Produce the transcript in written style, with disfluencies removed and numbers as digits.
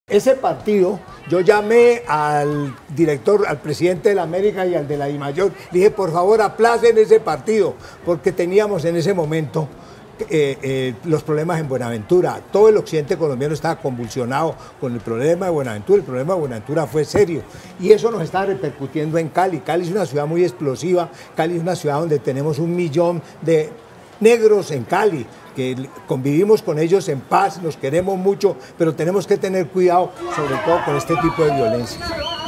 Ese partido, yo llamé al director, al presidente de la América y al de la DIMAYOR, le dije, por favor, aplacen ese partido, porque teníamos en ese momento los problemas en Buenaventura. Todo el occidente colombiano estaba convulsionado con el problema de Buenaventura. El problema de Buenaventura fue serio y eso nos está repercutiendo en Cali. Cali es una ciudad muy explosiva. Cali es una ciudad donde tenemos 1 millón de negros en Cali, que convivimos con ellos en paz, nos queremos mucho, pero tenemos que tener cuidado, sobre todo con este tipo de violencia.